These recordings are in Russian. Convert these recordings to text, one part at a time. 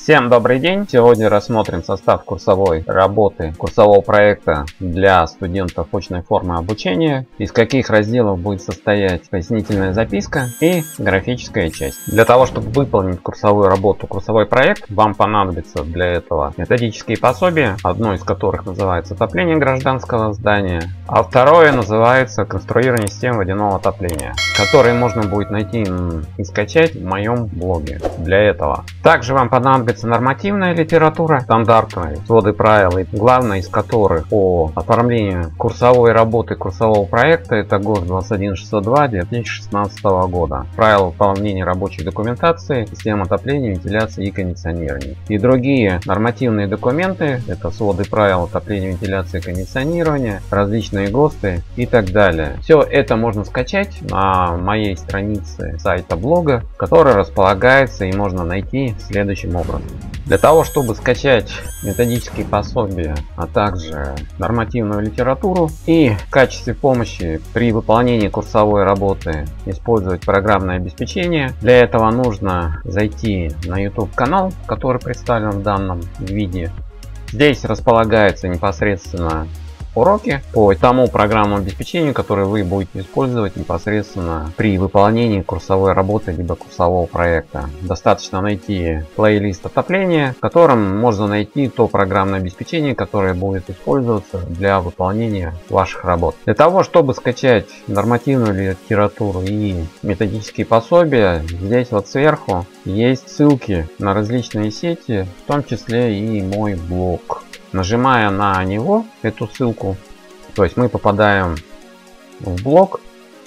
Всем добрый день! Сегодня рассмотрим состав курсовой работы, курсового проекта для студентов очной формы обучения, из каких разделов будет состоять пояснительная записка и графическая часть. Для того, чтобы выполнить курсовую работу, курсовой проект, вам понадобится для этого методические пособия, одно из которых называется «Отопление гражданского здания», а второе называется «Конструирование систем водяного отопления», которые можно будет найти и скачать в моем блоге. Для этого также вам понадобится нормативная литература, стандартные своды правил, и главное из которых по оформлению курсовой работы курсового проекта это ГОСТ 21602 2016 года. Правила выполнения рабочей документации, систем отопления, вентиляции и кондиционирования. И другие нормативные документы, это своды правил отопления, вентиляции и кондиционирования, различные ГОСТы и так далее. Все это можно скачать на моей странице сайта блога, которая располагается и можно найти следующим образом. Для того, чтобы скачать методические пособия, а также нормативную литературу и в качестве помощи при выполнении курсовой работы использовать программное обеспечение, для этого нужно зайти на YouTube канал, который представлен в данном виде. Здесь располагаются непосредственно уроки по тому программному обеспечению, которое вы будете использовать непосредственно при выполнении курсовой работы либо курсового проекта. Достаточно найти плейлист отопления, в котором можно найти то программное обеспечение, которое будет использоваться для выполнения ваших работ. Для того, чтобы скачать нормативную литературу и методические пособия, здесь вот сверху есть ссылки на различные сети, в том числе и мой блог. Нажимая на него, эту ссылку, то есть мы попадаем в блог,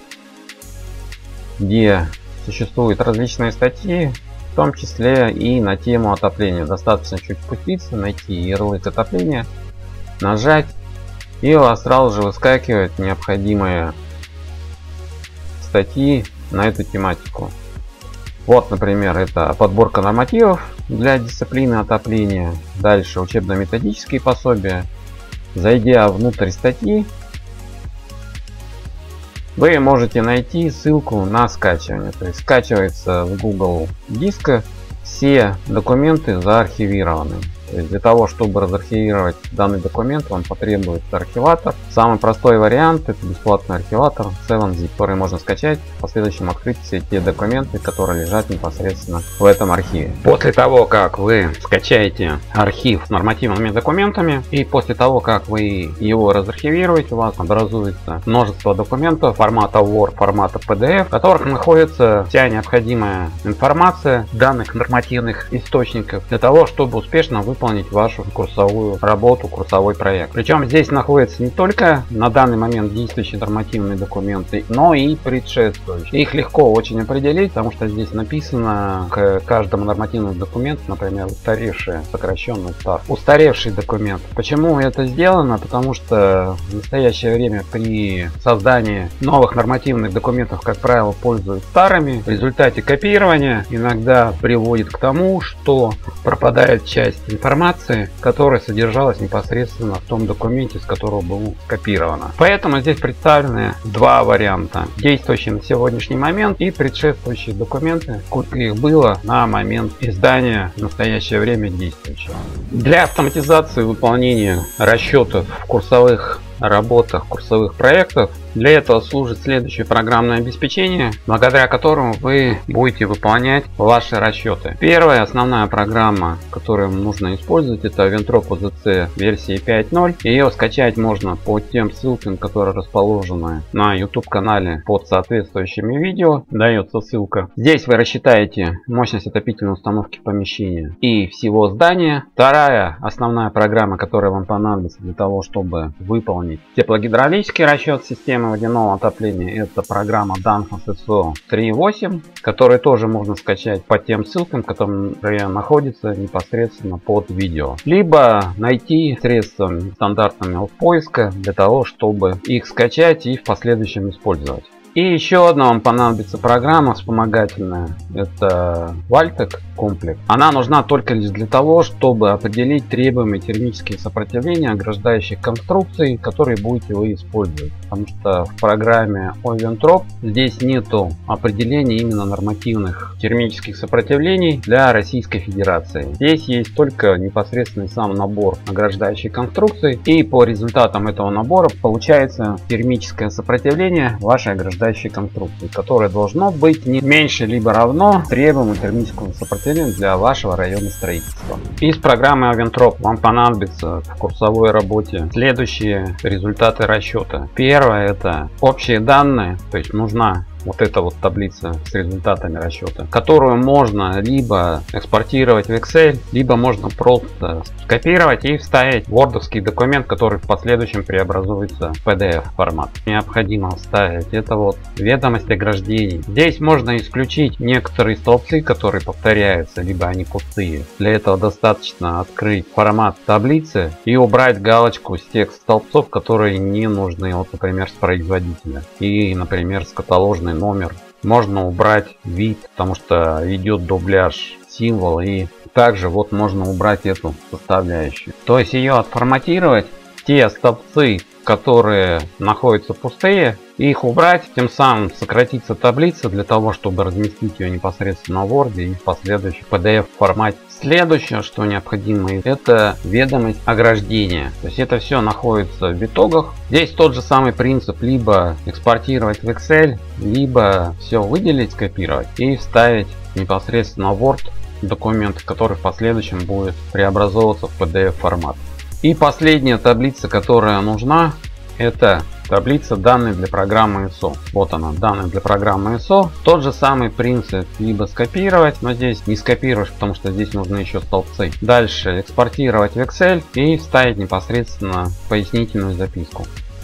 где существуют различные статьи, в том числе и на тему отопления. Достаточно чуть спуститься, найти ярлык отопления, нажать, и у вас сразу же выскакивают необходимые статьи на эту тематику. Вот, например, это подборка нормативов для дисциплины отопления. Дальше учебно-методические пособия. Зайдя внутрь статьи, вы можете найти ссылку на скачивание. То есть скачивается в Google диске, все документы заархивированы. То есть для того, чтобы разархивировать данный документ, вам потребуется архиватор. Самый простой вариант — это бесплатный архиватор Seven-Zip, который можно скачать, в последующем открыть все те документы, которые лежат непосредственно в этом архиве. После того, как вы скачаете архив с нормативными документами, и после того, как вы его разархивируете, у вас образуется множество документов формата Word, формата PDF, в которых находится вся необходимая информация данных нормативных источников для того, чтобы успешно выполнить вашу курсовую работу, курсовой проект. Причем здесь находятся не только на данный момент действующие нормативные документы, но и предшествующие. Их легко очень определить, потому что здесь написано к каждому нормативному документу, например, устаревший, сокращенный STAR. Устаревший документ. Почему это сделано? Потому что в настоящее время при создании новых нормативных документов, как правило, пользуются старыми. В результате копирования иногда приводит к тому, что пропадает часть информации, которая содержалась непосредственно в том документе, с которого было скопировано. Поэтому здесь представлены два варианта: действующий на сегодняшний момент и предшествующие документы, сколько их было на момент издания в настоящее время действующего. Для автоматизации выполнения расчетов в курсовых работах, курсовых проектов, для этого служит следующее программное обеспечение, благодаря которому вы будете выполнять ваши расчеты. Первая основная программа, которую нужно использовать, это Ventrop OZC версии 5.0. Ее скачать можно по тем ссылкам, которые расположены на YouTube канале под соответствующими видео. Дается ссылка. Здесь вы рассчитаете мощность отопительной установки помещения и всего здания. Вторая основная программа, которая вам понадобится для того, чтобы выполнить теплогидравлический расчет системы водяного отопления, это программа Danfoss SO 3.8, которую тоже можно скачать по тем ссылкам, которые находятся непосредственно под видео, либо найти средствами стандартными поиска для того, чтобы их скачать и в последующем использовать. И еще одна вам понадобится программа вспомогательная. Это Valtec комплекс. Она нужна только лишь для того, чтобы определить требуемые термические сопротивления ограждающих конструкций, которые будете вы использовать. Потому что в программе Oventrop здесь нету определения именно нормативных термических сопротивлений для Российской Федерации. Здесь есть только непосредственно сам набор ограждающих конструкций, и по результатам этого набора получается термическое сопротивление вашей ограждающей конструкции, которое должно быть не меньше либо равно требуемому термическому сопротивлению для вашего района строительства. Из программы Oventrop вам понадобится в курсовой работе следующие результаты расчета. Первое — это общие данные, то есть нужна вот эта вот таблица с результатами расчета, которую можно либо экспортировать в Excel, либо можно просто скопировать и вставить в wordовский документ, который в последующем преобразуется в PDF формат. Необходимо вставить это вот ведомость ограждений. Здесь можно исключить некоторые столбцы, которые повторяются, либо они пустые. Для этого достаточно открыть формат таблицы и убрать галочку с тех столбцов, которые не нужны, вот, например, с производителя и, например, с каталожной номер. Можно убрать вид, потому что идет дубляж символа, и также вот можно убрать эту составляющую. То есть ее отформатировать, те столбцы, которые находятся пустые, их убрать, тем самым сократится таблица для того, чтобы разместить ее непосредственно в Word и в последующем PDF формате. Следующее, что необходимо, это ведомость ограждения. То есть это все находится в итогах. Здесь тот же самый принцип: либо экспортировать в Excel, либо все выделить, скопировать и вставить непосредственно в Word документ, который в последующем будет преобразовываться в PDF формат. И последняя таблица, которая нужна, это таблица данных для программы ISO. Вот она, данные для программы ISO. Тот же самый принцип: либо скопировать, но здесь не скопируешь, потому что здесь нужны еще столбцы. Дальше экспортировать в Excel и вставить непосредственно пояснительную записку.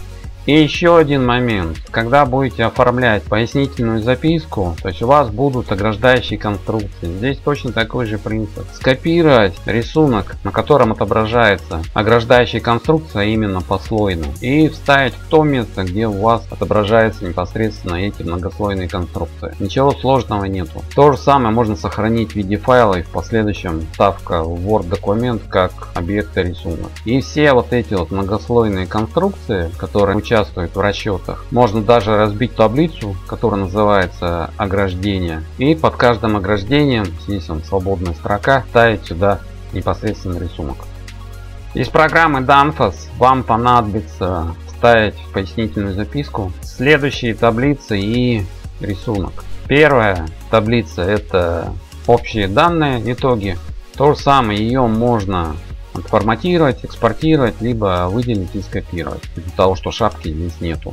И еще один момент: когда будете оформлять пояснительную записку, то есть у вас будут ограждающие конструкции, здесь точно такой же принцип: скопировать рисунок, на котором отображается ограждающая конструкция, именно послойно, и вставить в то место, где у вас отображаются непосредственно эти многослойные конструкции. Ничего сложного нету. То же самое можно сохранить в виде файла и в последующем вставка в Word документ как объекта рисунок. И все вот эти вот многослойные конструкции, которые участвуют в расчетах, можно даже разбить таблицу, которая называется ограждение, и под каждым ограждением, здесь он свободная строка, ставить сюда непосредственно рисунок. Из программы Danfoss вам понадобится вставить в пояснительную записку следующие таблицы и рисунок. Первая таблица — это общие данные, итоги. То же самое, ее можно отформатировать, экспортировать, либо выделить и скопировать, из-за того, что шапки здесь нету.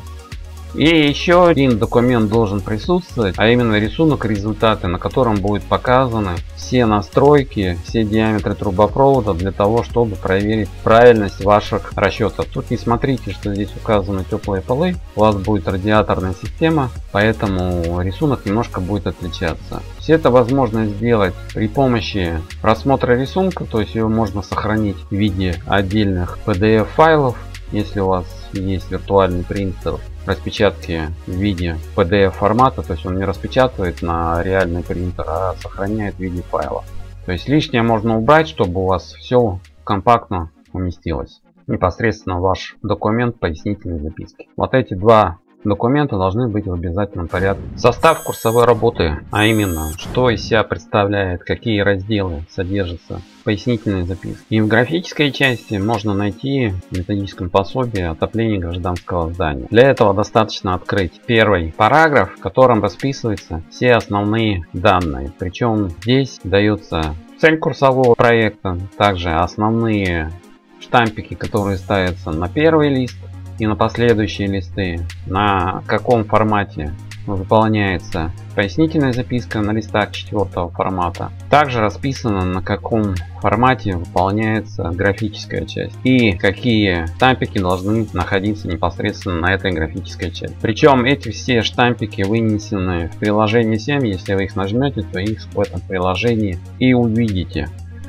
И еще один документ должен присутствовать, а именно рисунок результаты, на котором будут показаны все настройки, все диаметры трубопровода, для того, чтобы проверить правильность ваших расчетов. Тут не смотрите, что здесь указаны теплые полы, у вас будет радиаторная система, поэтому рисунок немножко будет отличаться. Все это возможно сделать при помощи просмотра рисунка, то есть его можно сохранить в виде отдельных PDF файлов, если у вас есть виртуальный принтер распечатки в виде PDF формата, то есть он не распечатывает на реальный принтер, а сохраняет в виде файла. То есть лишнее можно убрать, чтобы у вас все компактно уместилось непосредственно в ваш документ пояснительной записки. Вот эти два документа должны быть в обязательном порядке. Состав курсовой работы, а именно, что из себя представляет, какие разделы содержатся в пояснительной записке. И в графической части можно найти в методическом пособии отопление гражданского здания. Для этого достаточно открыть первый параграф, в котором расписываются все основные данные. Причем здесь дается цель курсового проекта, также основные штампики, которые ставятся на первый лист и на последующие листы, на каком формате выполняется пояснительная записка на листах 4 формата. Также расписано, на каком формате выполняется графическая часть и какие штампики должны находиться непосредственно на этой графической части. Причем эти все штампики вынесены в приложение 7. Если вы их нажмете, то их в этом приложении и увидите.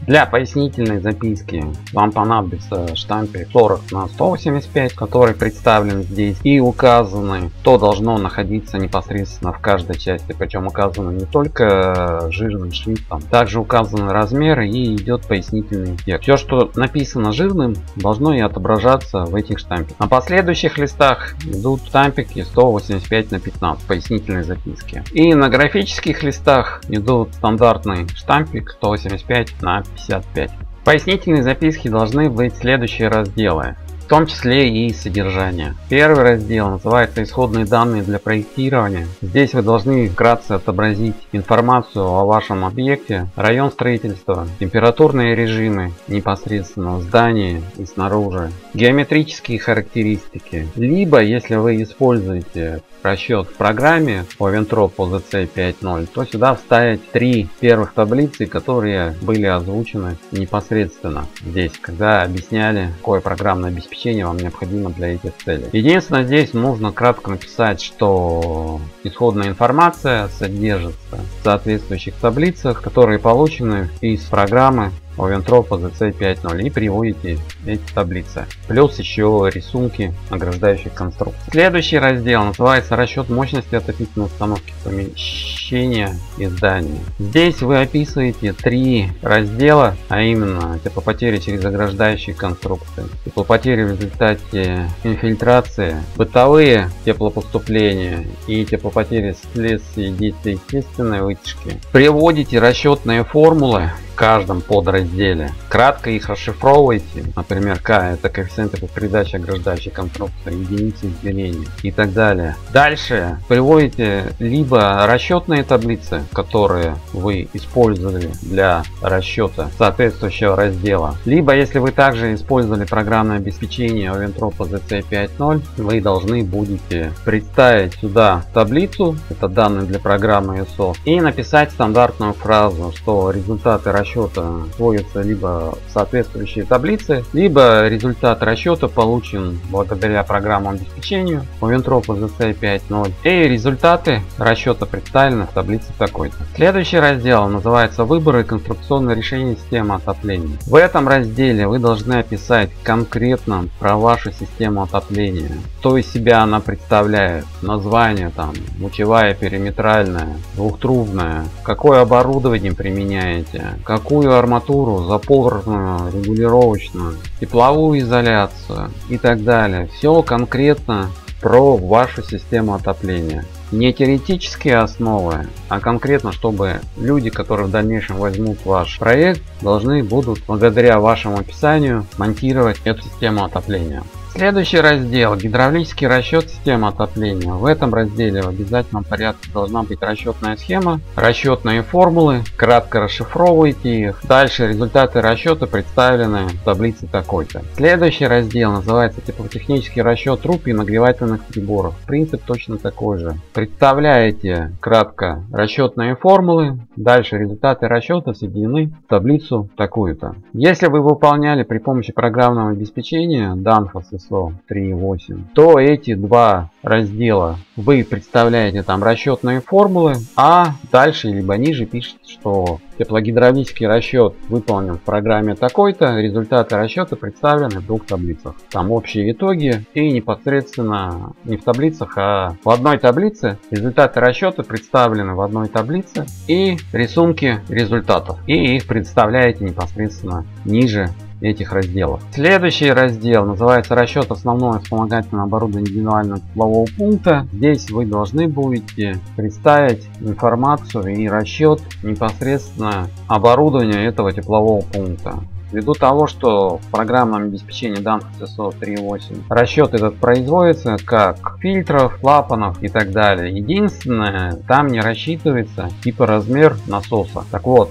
Для пояснительной записки вам понадобится штампик 40 на 185, который представлен здесь, и указаны, что должно находиться непосредственно в каждой части, причем указано не только жирным шрифтом, также указаны размеры и идет пояснительный текст. Все, что написано жирным, должно и отображаться в этих штампиках. На последующих листах идут штампики 185 на 15 пояснительной записки. И на графических листах идут стандартный штампик 185 на 55. В пояснительной записке должны быть следующие разделы, в том числе и содержание. Первый раздел называется «Исходные данные для проектирования». Здесь вы должны вкратце отобразить информацию о вашем объекте, район строительства, температурные режимы непосредственно в здании и снаружи, геометрические характеристики. Либо, если вы используете расчет в программе Oventrop OZC 5.0, то сюда вставить 3 первых таблицы, которые были озвучены непосредственно здесь, когда объясняли, какое программное обеспечение вам необходимо для этих целей. Единственное, здесь нужно кратко написать, что исходная информация содержится в соответствующих таблицах, которые получены из программы Oventrop OZC 5.0, и приводите эти таблицы. Плюс еще рисунки ограждающих конструкций. Следующий раздел называется «Расчет мощности отопительной установки помещения и здания». Здесь вы описываете 3 раздела, а именно теплопотери через ограждающие конструкции, теплопотери в результате инфильтрации, бытовые теплопоступления и теплопотери вследствие действия естественной вытяжки. Приводите расчетные формулы в каждом подразделе. Кратко их расшифровывайте. Например, К это коэффициенты по передаче ограждающей конструкции, единицы измерения и так далее. Дальше приводите либо расчетные таблицы, которые вы использовали для расчета соответствующего раздела, либо если вы также использовали программное обеспечение Oventrop OZC 5.0, вы должны будете представить сюда таблицу, это данные для программы ISO, и написать стандартную фразу, что результаты расчета сводятся либо в соответствующие таблицы, либо результат расчета получен благодаря программному обеспечению Oventrop OZC 5.0, и результаты расчета представлены в таблице такой-то. Следующий раздел называется «Выборы и конструкционные решения системы отопления». В этом разделе вы должны описать конкретно про вашу систему отопления, что из себя она представляет, название там, лучевая, периметральная, двухтрубная, какое оборудование применяете, какую арматуру, запорную, регулировочную, тепловую изоляцию и так далее. Все конкретно про вашу систему отопления. Не теоретические основы, а конкретно, чтобы люди, которые в дальнейшем возьмут ваш проект, должны будут благодаря вашему описанию монтировать эту систему отопления. Следующий раздел — гидравлический расчет системы отопления. В этом разделе в обязательном порядке должна быть расчетная схема, расчетные формулы, кратко расшифровывайте их. Дальше результаты расчета представлены в таблице такой-то. Следующий раздел называется теплотехнический расчет труб и нагревательных приборов. Принцип точно такой же. Представляете кратко расчетные формулы, дальше результаты расчета соединены в таблицу такую-то. Если вы выполняли при помощи программного обеспечения Danfoss ISO 3.8, то эти два раздела вы представляете там расчетные формулы, а дальше либо ниже пишете, что теплогидравлический расчет выполнен в программе такой-то, результаты расчета представлены в 2 таблицах. Там общие итоги и непосредственно не в таблицах, а в одной таблице результаты расчета представлены в одной таблице и рисунки результатов. И их представляете непосредственно ниже этих разделов. Следующий раздел называется «Расчет основного вспомогательного оборудования индивидуального теплового пункта». Здесь вы должны будете представить информацию и расчет непосредственно оборудования этого теплового пункта. Ввиду того, что в программном обеспечении Danfoss ISO 3.8 расчет этот производится как фильтров, клапанов и так далее. Единственное, там не рассчитывается типа размер насоса. Так вот,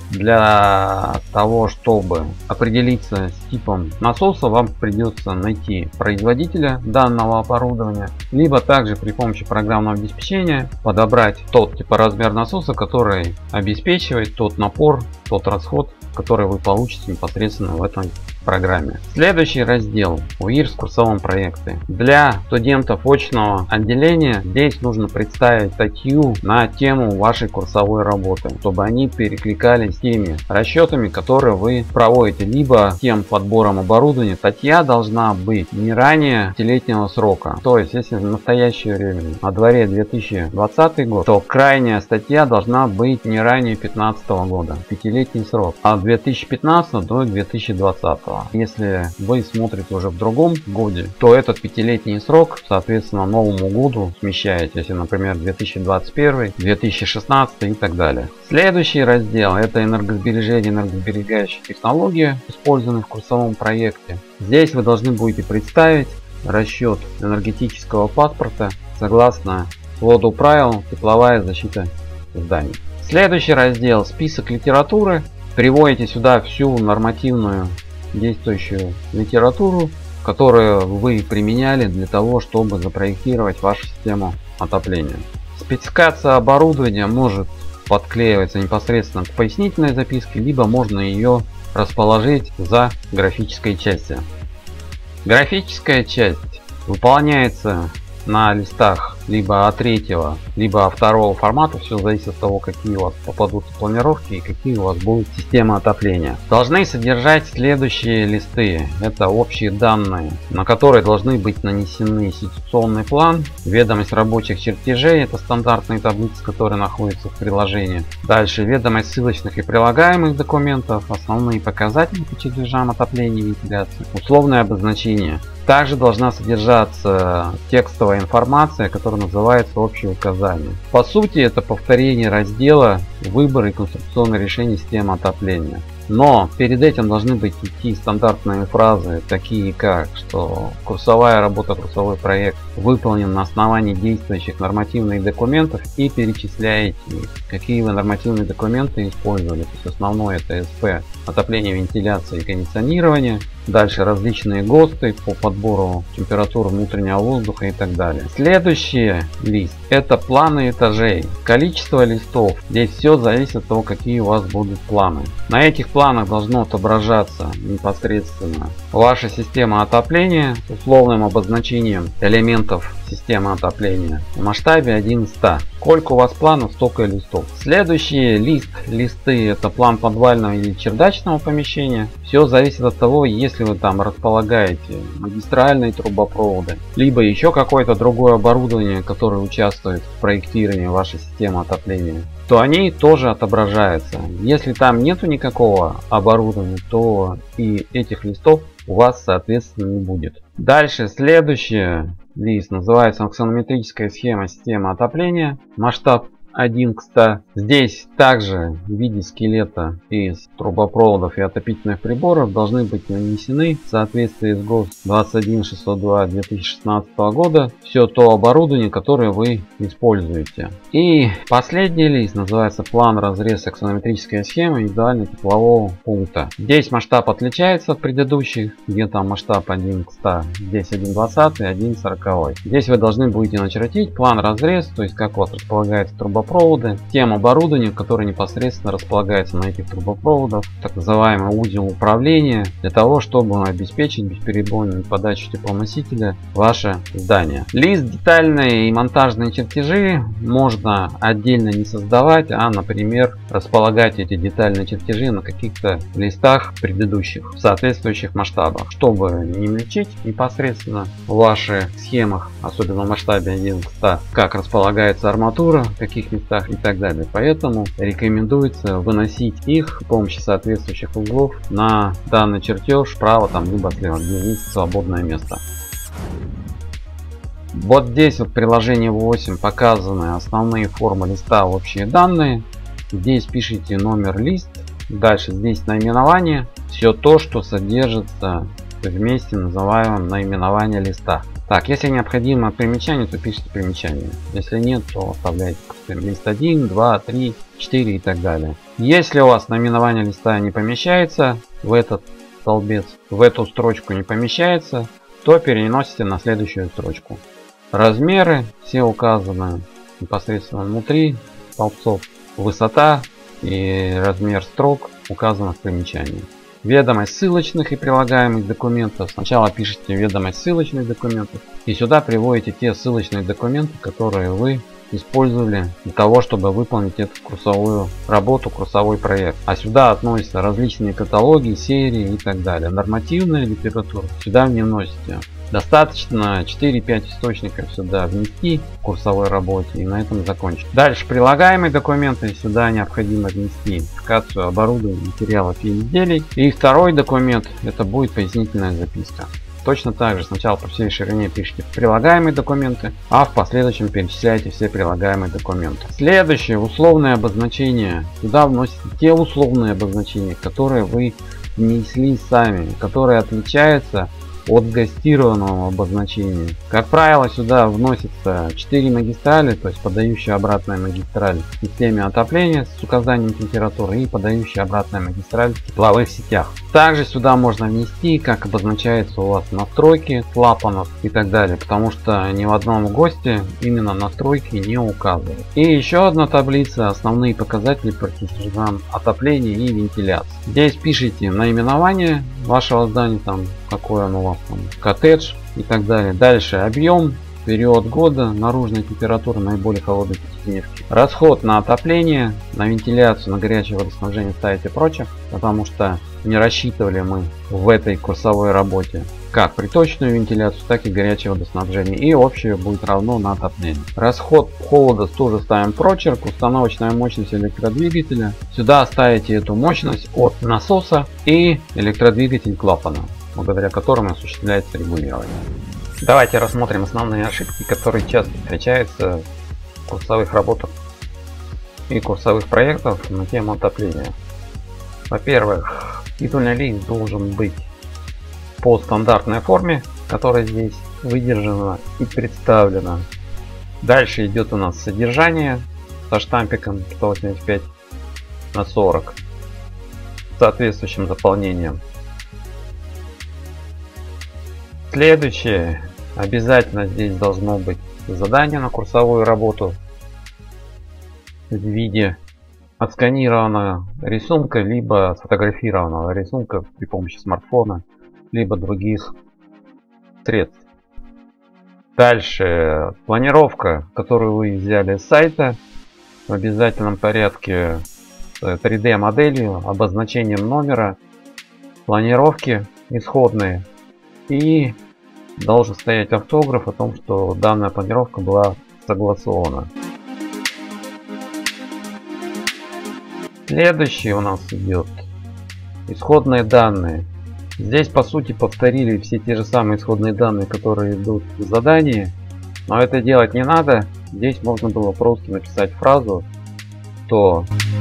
для того, чтобы определиться с типом насоса, вам придется найти производителя данного оборудования, либо также при помощи программного обеспечения подобрать тот типа размер насоса, который обеспечивает тот напор, тот расход, который вы получите непосредственно в этом программе. Следующий раздел УИР в курсовом проекте. Для студентов очного отделения здесь нужно представить статью на тему вашей курсовой работы, чтобы они перекликались с теми расчетами, которые вы проводите, либо тем подбором оборудования. Статья должна быть не ранее 5-летнего срока. То есть, если в настоящее время на дворе 2020 год, то крайняя статья должна быть не ранее 2015 года. 5-летний срок. От 2015 до 2020. Если вы смотрите уже в другом годе, то этот 5-летний срок, соответственно, новому году смещаете. Если, например, 2021, 2016 и так далее. Следующий раздел — это энергосбережение, энергосберегающие технологии, использованные в курсовом проекте. Здесь вы должны будете представить расчет энергетического паспорта согласно своду правил тепловая защита зданий. Следующий раздел — список литературы. Приводите сюда всю нормативную действующую литературу, которую вы применяли для того, чтобы запроектировать вашу систему отопления. Спецификация оборудования может подклеиваться непосредственно к пояснительной записке, либо можно ее расположить за графической частью. Графическая часть выполняется на листах либо А3, либо А2 формата. Все зависит от того, какие у вас попадутся планировки и какие у вас будут системы отопления. Должны содержать следующие листы. Это общие данные, на которые должны быть нанесены ситуационный план, ведомость рабочих чертежей, это стандартные таблицы, которые находятся в приложении. Дальше ведомость ссылочных и прилагаемых документов, основные показатели по чертежам отопления и вентиляции, условное обозначение. Также должна содержаться текстовая информация, которая называется общие указания. По сути, это повторение раздела «Выбор и конструкционное решение системы отопления». Но перед этим должны быть идти стандартные фразы, такие как, что курсовая работа, курсовой проект выполнен на основании действующих нормативных документов, и перечисляете, какие вы нормативные документы использовали. То есть основное — это СП, отопление, вентиляция и кондиционирование. Дальше различные ГОСТы по подбору температуры внутреннего воздуха и так далее. Следующий лист — это планы этажей. Количество листов. Здесь все зависит от того, какие у вас будут планы. На этих планах должно отображаться непосредственно ваша система отопления с условным обозначением элементов системы отопления в масштабе 1 к 100. Сколько у вас планов, столько и листов. Следующий листы — это план подвального или чердачного помещения. Все зависит от того, если вы там располагаете магистральные трубопроводы, либо еще какое-то другое оборудование, которое участвует в проектировании вашей системы отопления, то они тоже отображаются. Если там нету никакого оборудования, то и этих листов у вас, соответственно, не будет. Дальше следующий лист называется аксонометрическая схема системы отопления. Масштаб 1 к 100. Здесь также в виде скелета из трубопроводов и отопительных приборов должны быть нанесены в соответствии с ГОСТ 21602 2016 года все то оборудование, которое вы используете. И последний лист называется план разрез аксонометрической схемы индивидуального теплового пункта. Здесь масштаб отличается от предыдущих, где там масштаб 1 к 100, здесь 1,20 и 1,40. Здесь вы должны будете начертить план разрез, то есть как у вас располагается трубопровод, тем оборудованием, которое непосредственно располагается на этих трубопроводах, так называемый узел управления, для того, чтобы обеспечить бесперебойную подачу теплоносителя в ваше здание. Лист детальные и монтажные чертежи можно отдельно не создавать, а, например, располагать эти детальные чертежи на каких-то листах предыдущих в соответствующих масштабах, чтобы не мельчить непосредственно в ваших схемах, особенно в масштабе 1 к 100, как располагается арматура, в каких местах и так далее. Поэтому рекомендуется выносить их с помощью соответствующих углов на данный чертеж справа там либо слева, где есть свободное место. Вот здесь вот в приложении 8 показаны основные формы листа, общие данные. Здесь пишите номер лист, дальше здесь наименование, все то, что содержится вместе называемом наименование листа. Так, если необходимо примечание, то пишите примечание. Если нет, то оставляйте лист 1, 2, 3, 4 и так далее. Если у вас наименование листа не помещается в этот столбец, в эту строчку не помещается, то переносите на следующую строчку. Размеры все указаны непосредственно внутри столбцов. Высота и размер строк указаны в примечании. ведомость ссылочных и прилагаемых документов. Сначала пишите ведомость ссылочных документов и сюда приводите те ссылочные документы, которые вы использовали для того, чтобы выполнить эту курсовую работу, курсовой проект. А сюда относятся различные каталоги, серии и так далее. Нормативная литература сюда не вносите. Достаточно 4-5 источников сюда внести в курсовой работе и на этом закончить. Дальше прилагаемые документы сюда необходимо внести идентификацию оборудования, материалов и изделий. И второй документ это будет пояснительная записка. Точно так же сначала по всей ширине пишите прилагаемые документы, а в последующем перечисляете все прилагаемые документы. Следующее условное обозначение. Сюда вносите те условные обозначения, которые вы внесли сами, которые отличаются от гостированного обозначения. Как правило, сюда вносится 4 магистрали, то есть подающая обратная магистраль в системе отопления с указанием температуры и подающая обратная магистраль в тепловых сетях. Также сюда можно внести, как обозначается у вас настройки клапанов и так далее, потому что ни в одном ГОСТе именно настройки не указывают. И еще одна таблица: основные показатели процессорам отопления и вентиляции. Здесь пишите наименование вашего здания, там какой он у вас, там, коттедж и так далее. Дальше объем, период года, наружная температура, наиболее холодной пятидневки. Расход на отопление, на вентиляцию, на горячее водоснабжение ставите прочее, потому что не рассчитывали мы в этой курсовой работе как приточную вентиляцию, так и горячее водоснабжение. И общее будет равно на отопление. Расход холода тоже ставим прочерк. Установочная мощность электродвигателя. Сюда ставите эту мощность от насоса и электродвигатель клапана, благодаря которому осуществляется регулирование. Давайте рассмотрим основные ошибки, которые часто встречаются в курсовых работах и курсовых проектах на тему отопления. Во-первых, титульный лист должен быть по стандартной форме, которая здесь выдержана и представлена. Дальше идет у нас содержание со штампиком 185/40 с соответствующим заполнением. Следующее, обязательно здесь должно быть задание на курсовую работу в виде отсканированного рисунка, либо сфотографированного рисунка при помощи смартфона, либо других средств. Дальше планировка, которую вы взяли с сайта, в обязательном порядке 3D моделью, обозначением номера, планировки исходные, и должен стоять автограф о том, что данная планировка была согласована. Следующий у нас идет исходные данные. Здесь по сути повторили все те же самые исходные данные, которые идут в задании, но это делать не надо. Здесь можно было просто написать фразу, что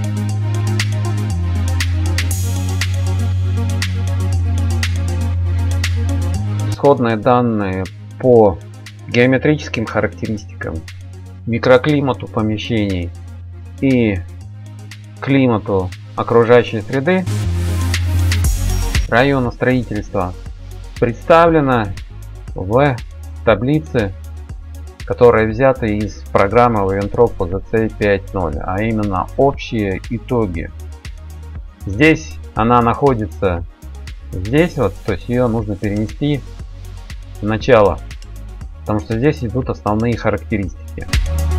исходные данные по геометрическим характеристикам, микроклимату помещений и климату окружающей среды района строительства представлена в таблице, которая взята из программы Воентров ОЗЦ 5.0, а именно общие итоги. Здесь она находится здесь вот, то есть ее нужно перенести в начало, потому что здесь идут основные характеристики.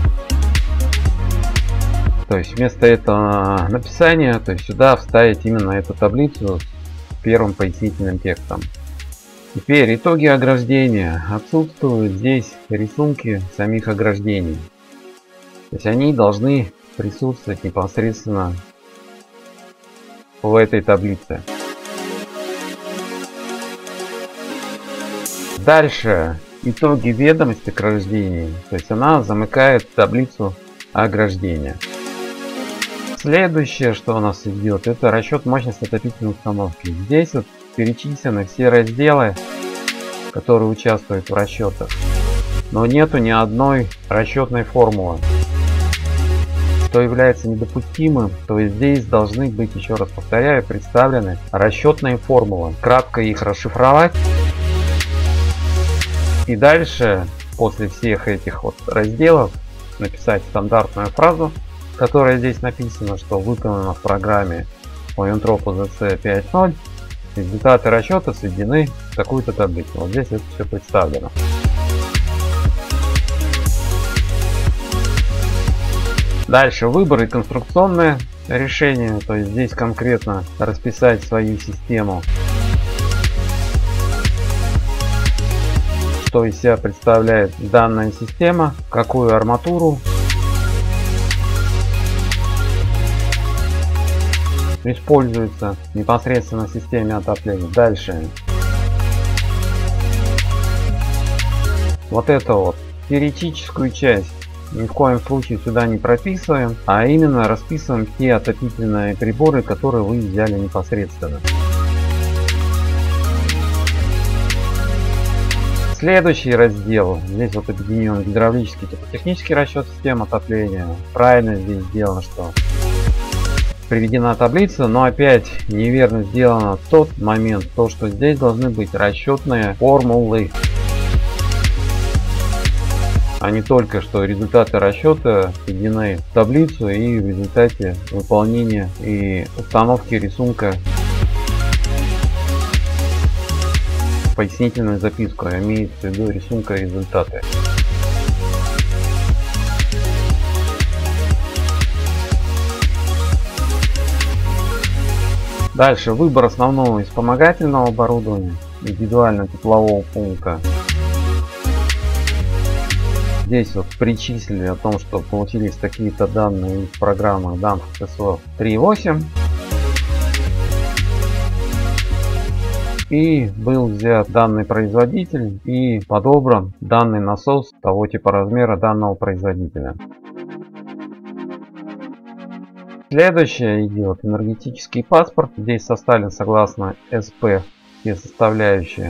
То есть вместо этого написания, то есть сюда вставить именно эту таблицу с первым пояснительным текстом. Теперь итоги ограждения. Отсутствуют здесь рисунки самих ограждений. То есть они должны присутствовать непосредственно в этой таблице. Дальше итоги ведомости ограждений. То есть она замыкает таблицу ограждения. Следующее, что у нас идет, это расчет мощности отопительной установки. Здесь вот перечислены все разделы, которые участвуют в расчетах, но нету ни одной расчетной формулы, что является недопустимым. То есть здесь должны быть, еще раз повторяю, представлены расчетные формулы. Кратко их расшифровать и дальше после всех этих вот разделов написать стандартную фразу, которая здесь написана, что выполнено в программе Воентров ОЗЦ 5.0, Результаты расчета сведены в такую-то таблицу. Вот здесь это все представлено. Дальше выбор и конструкционное решение. То есть здесь конкретно расписать свою систему. Что из себя представляет данная система, какую арматуру используется непосредственно в системе отопления. Дальше вот это вот теоретическую часть ни в коем случае сюда не прописываем, а именно расписываем те отопительные приборы, которые вы взяли непосредственно. Следующий раздел, здесь вот объединен гидравлический технический расчет систем отопления. Правильно здесь сделано, что приведена таблица, но опять неверно сделано тот момент, то что здесь должны быть расчетные формулы, а не только что результаты расчета введены в таблицу и в результате выполнения и установки рисунка пояснительную записку, имеется в виду рисунка результаты. Дальше выбор основного и вспомогательного оборудования, индивидуального теплового пункта. Здесь вот причислили о том, что получились такие-то данные из программы Danfoss SO 3.8. И был взят данный производитель и подобран данный насос того типа размера данного производителя. Следующее идет энергетический паспорт. Здесь составлен согласно СП все составляющие.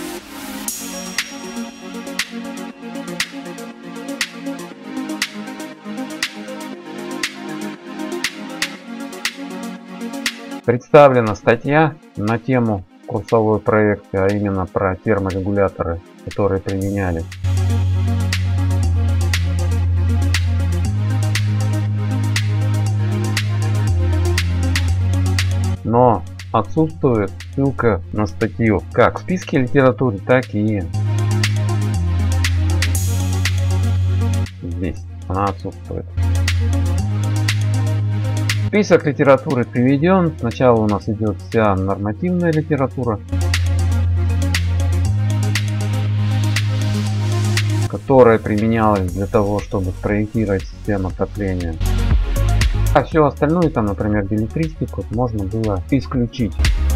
Представлена статья на тему курсовой проекта, а именно про терморегуляторы, которые применяли. Но отсутствует ссылка на статью как в списке литературы, так и здесь. Она отсутствует. Список литературы приведен. Сначала у нас идет вся нормативная литература, которая применялась для того, чтобы проектировать систему отопления. А все остальное, там, например, билетристику, можно было исключить.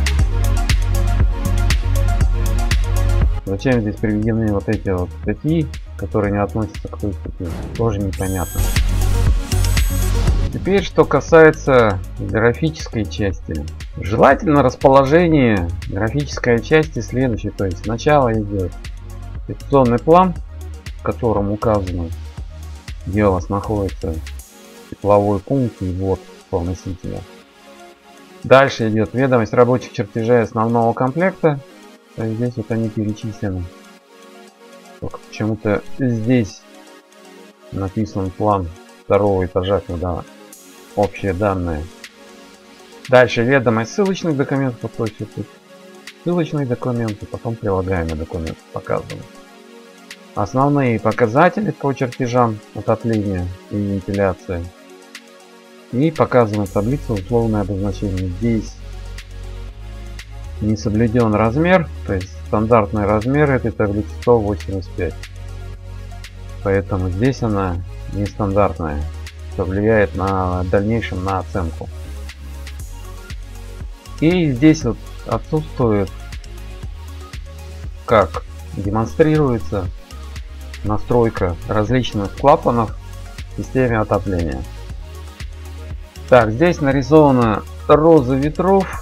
Зачем здесь приведены вот эти вот статьи, которые не относятся к той статье, тоже непонятно. Теперь, что касается графической части. Желательно расположение графической части следующее. То есть сначала идет инспекционный план, в котором указано, где у вас находится тепловой пункт и вот носителя. Дальше идет ведомость рабочих чертежей основного комплекта. То есть здесь вот они перечислены. Только почему-то здесь написан план второго этажа, когда общие данные. Дальше ведомость ссылочных документов, то есть тут ссылочные документы, потом прилагаемые документы показаны. Основные показатели по чертежам отопления и вентиляции. И показана таблица условное обозначение. Здесь не соблюден размер, то есть стандартный размер этой таблицы 185. Поэтому здесь она нестандартная, что влияет на дальнейшем на оценку. И здесь вот отсутствует, как демонстрируется настройка различных клапанов в системе отопления. Так, здесь нарисована роза ветров,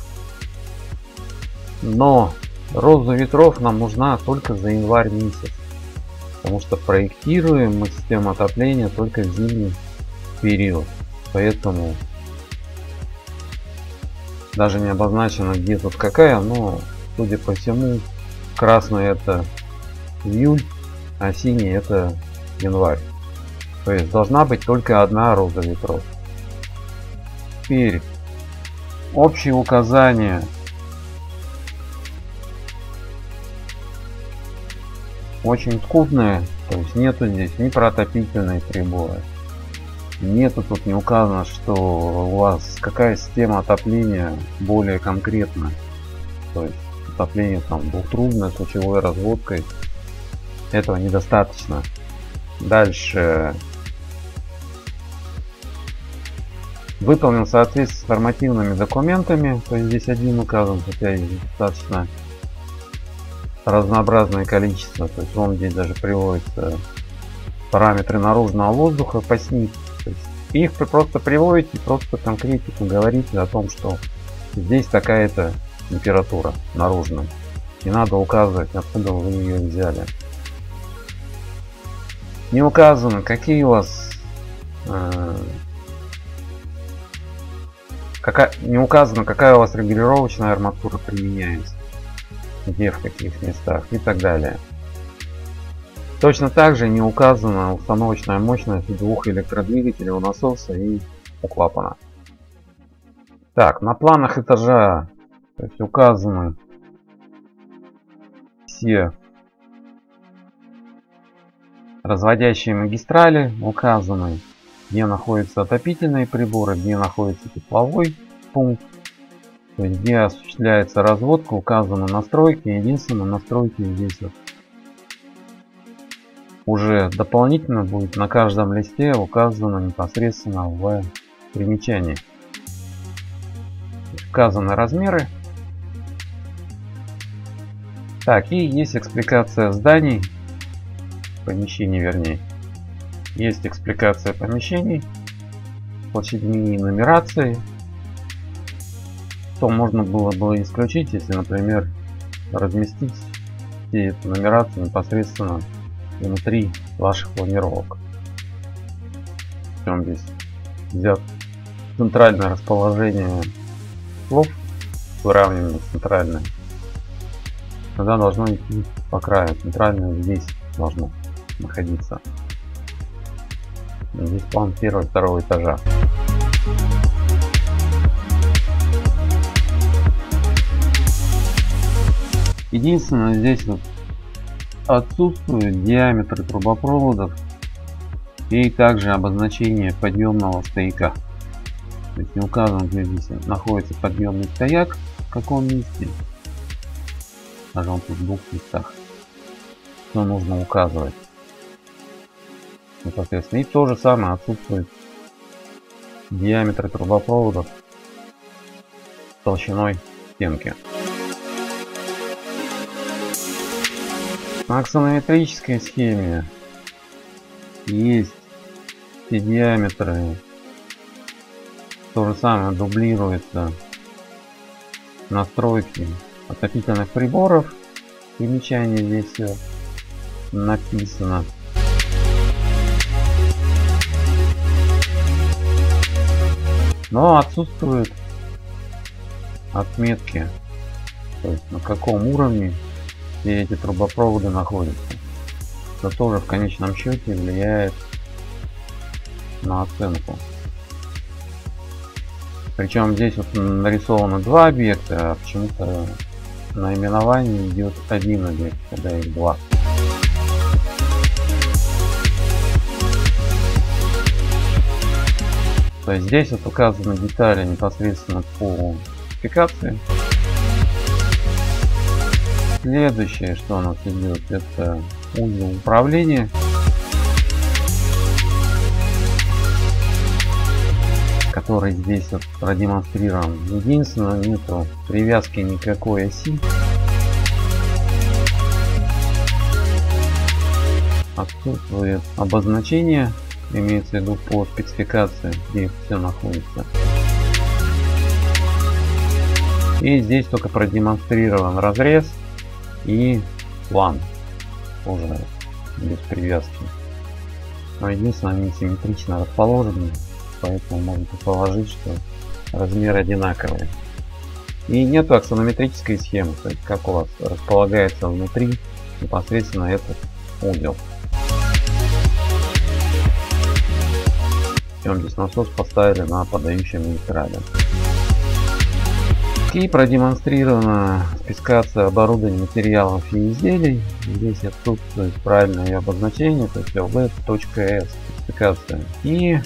но роза ветров нам нужна только за январь месяц, потому что проектируем мы систему отопления только в зимний период, поэтому даже не обозначено, где тут какая, но судя по всему красный это июль, а синий это январь. То есть должна быть только одна роза ветров. Теперь общие указания очень скудные, то есть нету здесь ни про отопительные приборы, нету, тут не указано, что у вас какая система отопления более конкретна, то есть отопление там двухтрубной с лучевой разводкой, этого недостаточно. Дальше выполнен в соответствии с нормативными документами, то есть здесь один указан, хотя и достаточно разнообразное количество, то есть он здесь даже приводится параметры наружного воздуха по СНИП. Их вы просто приводите, просто конкретику говорите о том, что здесь такая-то температура наружная. Не надо указывать, откуда вы ее взяли. Не указано, какие у вас не указано, какая у вас регулировочная арматура применяется, где, в каких местах и так далее. Точно так же не указана установочная мощность двух электродвигателей у насоса и у клапана. Так, на планах этажа, то есть указаны все разводящие магистрали, указаны, где находятся отопительные приборы, где находится тепловой пункт, то есть где осуществляется разводка, указаны настройки. Единственное, настройки здесь вот уже дополнительно будет на каждом листе указано непосредственно в примечании. Указаны размеры. Так, и есть экспликация зданий, помещений вернее. Есть экспликация помещений, площадьми и нумерации. Что можно было бы исключить, если, например, разместить все эту нумерацию непосредственно внутри ваших планировок. Причем здесь взят центральное расположение слов, выравнивание центральное. Тогда должно идти по краю. Центральное здесь должно находиться. Здесь план первого и второго этажа. Единственное, здесь вот отсутствуют диаметры трубопроводов и также обозначение подъемного стояка. То есть не указано, где здесь находится подъемный стояк, в каком месте. Даже он тут в двух местах. Что нужно указывать. Непосредственно. И то же самое отсутствует диаметры трубопроводов толщиной стенки. На аксонометрической схеме есть все диаметры. То же самое дублируется настройки отопительных приборов. Примечание здесь все написано. Но отсутствуют отметки, то есть на каком уровне все эти трубопроводы находятся. Это тоже в конечном счете влияет на оценку. Причем здесь вот нарисовано два объекта, а почему-то наименование идет один объект, когда их два. То есть здесь вот указаны детали непосредственно по спецификации. Следующее, что у нас идет, это узел управления, который здесь вот продемонстрирован. Единственное, нету привязки никакой оси. Отсутствует обозначение, имеется в виду по спецификации, где все находится. И здесь только продемонстрирован разрез и план, уже без привязки. Но единственное, они симметрично расположены, поэтому можно предположить, что размеры одинаковые. И нету аксонометрической схемы, то есть как у вас располагается внутри непосредственно этот узел. Причем здесь насос поставили на подающем магистрали. И продемонстрирована спецификация оборудования, материалов и изделий. Здесь отсутствует правильное ее обозначение, то есть lv.s спецификация. И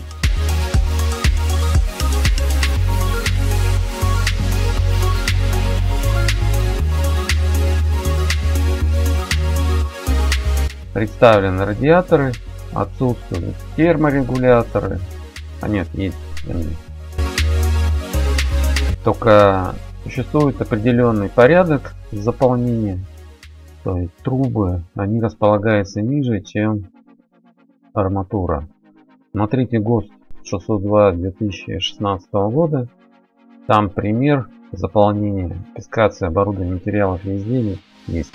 представлены радиаторы, отсутствуют терморегуляторы. А нет, есть. Только существует определенный порядок заполнения. То есть трубы, они располагаются ниже, чем арматура. Смотрите ГОСТ 602 2016 года. Там пример заполнения спецификации оборудования, материалов и изделий есть.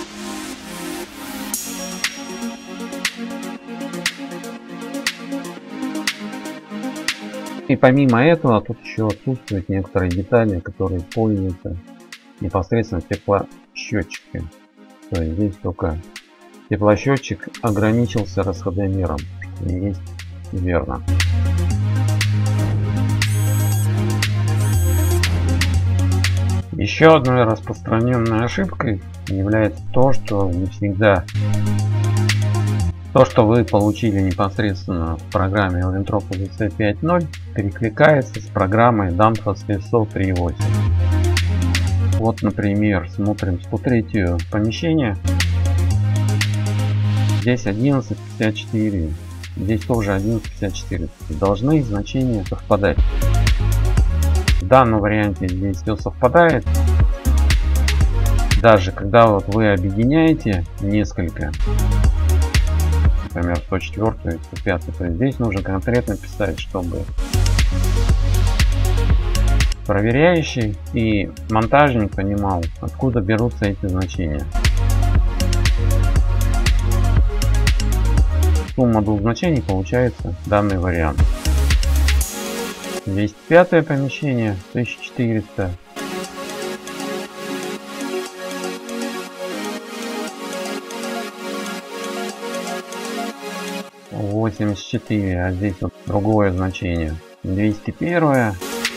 И помимо этого, тут еще отсутствуют некоторые детали, которые используются непосредственно в теплосчетчике. То есть здесь только теплосчетчик ограничился расходомером, что не есть верно. Еще одной распространенной ошибкой является то, что не всегда то, что вы получили непосредственно в программе Oventrop UZC 5.0, перекликается с программой Danfoss ISO 3.8. Вот, например, смотрим 103 помещение. Здесь 11.54. Здесь тоже 11.54. Должны значения совпадать. В данном варианте здесь все совпадает. Даже когда вот вы объединяете несколько, например, 104 и 105, то есть здесь нужно конкретно писать, чтобы проверяющий и монтажник понимал, откуда берутся эти значения. Сумма двух значений получается данный вариант. 205 помещение 1400. — 84, а здесь вот другое значение. 201.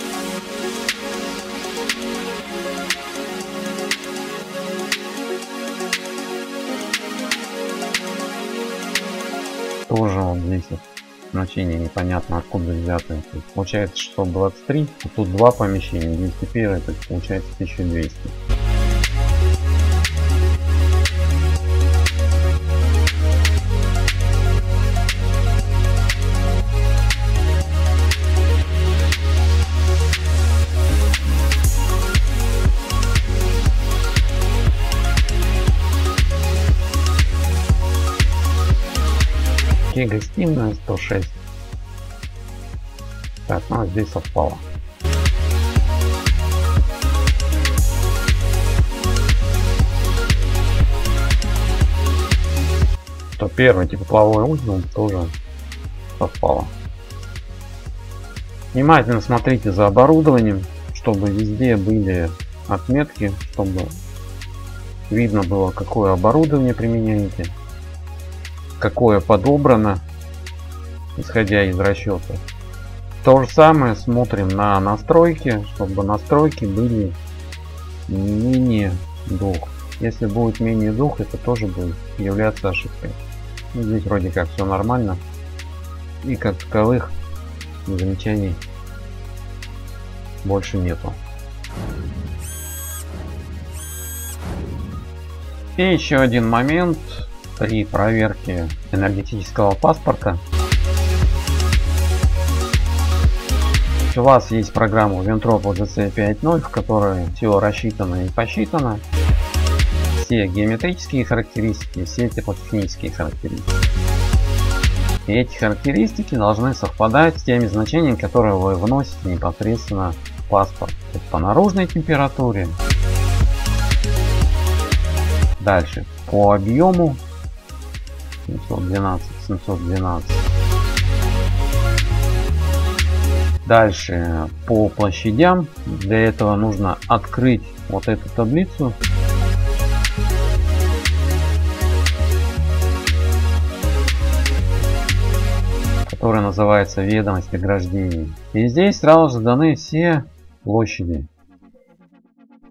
Тоже вот здесь вот значение непонятно откуда взято. Получается 623, а тут два помещения, 201, то есть получается 1200. Гостиная 106. Так, ну здесь совпало. То первый тепловой узел тоже совпало. Внимательно смотрите за оборудованием, чтобы везде были отметки, чтобы видно было, какое оборудование применяете, какое подобрано, исходя из расчета. То же самое смотрим на настройки, чтобы настройки были менее 2. Если будет менее 2, это тоже будет являться ошибкой. Здесь вроде как все нормально, и как таковых замечаний больше нету. И еще один момент. При проверке энергетического паспорта у вас есть программа Oventrop UZC 5.0, в которой все рассчитано и посчитано, все геометрические характеристики, все теплотехнические характеристики. И эти характеристики должны совпадать с теми значениями, которые вы вносите непосредственно в паспорт. То есть по наружной температуре, дальше по объему 712. Дальше по площадям. Для этого нужно открыть вот эту таблицу. Которая называется ведомость ограждений. И здесь сразу же даны все площади.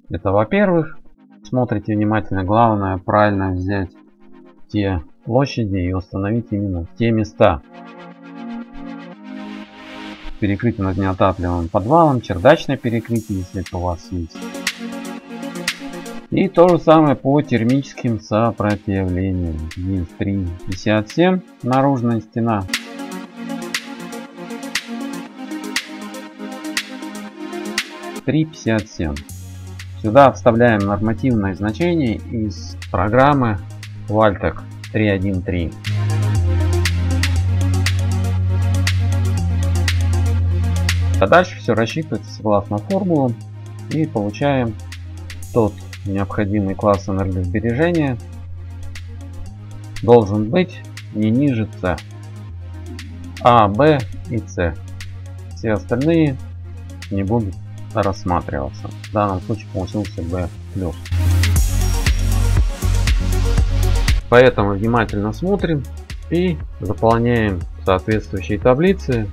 Это во-первых. Смотрите внимательно. Главное правильно взять те площади и установить именно те места. Перекрытие над неотапливаемым подвалом, чердачное перекрытие, если это у вас есть. И то же самое по термическим сопротивлениям. Есть 3,57 наружная стена. $3,57. Сюда вставляем нормативное значение из программы Valtec 3.1.3. А дальше все рассчитывается согласно формулам и получаем тот необходимый класс энергосбережения. Должен быть не ниже С. А, Б и С. Все остальные не будут рассматриваться. В данном случае получился B+. Поэтому внимательно смотрим и заполняем соответствующие таблицы.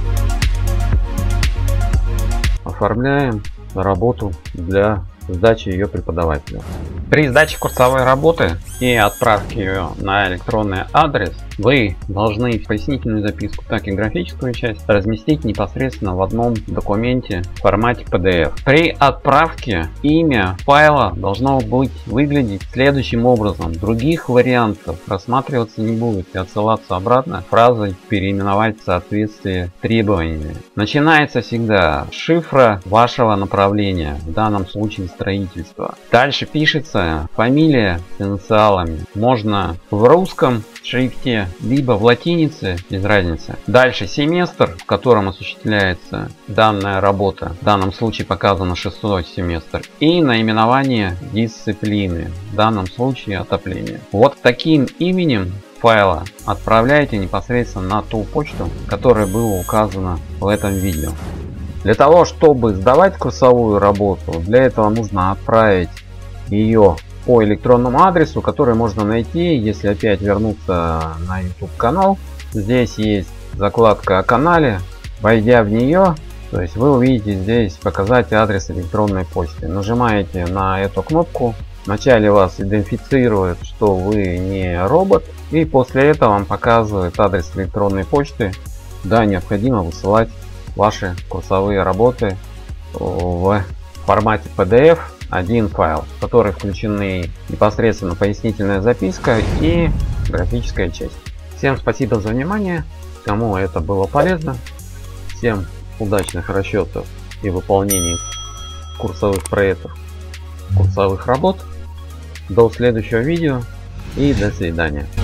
Оформляем работу для сдачи ее преподавателю. При сдаче курсовой работы и отправке ее на электронный адрес вы должны пояснительную записку, так и графическую часть разместить непосредственно в одном документе в формате PDF. При отправке имя файла должно выглядеть следующим образом. Других вариантов рассматриваться не будет и отсылаться обратно фразой «переименовать в соответствии с требованиями». Начинается всегда с шифра вашего направления, в данном случае строительства. Дальше пишется фамилия с инициалами. Можно в русском шрифте, либо в латинице, без разницы. Дальше семестр, в котором осуществляется данная работа. В данном случае показано 6-й семестр. И наименование дисциплины. В данном случае отопление. Вот таким именем файла отправляйте непосредственно на ту почту, которая была указана в этом видео. Для того, чтобы сдавать курсовую работу, для этого нужно отправить ее по электронному адресу, который можно найти, если опять вернуться на YouTube канал. Здесь есть закладка о канале. Войдя в нее, то есть вы увидите здесь показать адрес электронной почты. Нажимаете на эту кнопку. Вначале вас идентифицирует, что вы не робот, и после этого вам показывает адрес электронной почты, куда необходимо высылать ваши курсовые работы в формате PDF. Один файл, в который включены непосредственно пояснительная записка и графическая часть. Всем спасибо за внимание, кому это было полезно. Всем удачных расчетов и выполнений курсовых проектов, курсовых работ. До следующего видео и до свидания.